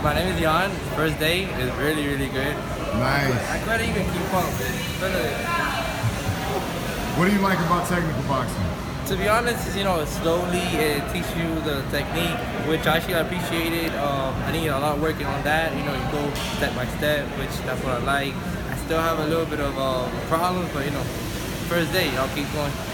My name is Jan. First day is really, really good. Nice. I couldn't even keep up. What do you like about technical boxing? To be honest, slowly it teaches you the technique, which actually I appreciated. I need a lot of working on that. You go step by step, which that's what I like. I still have a little bit of problems, but first day, I'll keep going.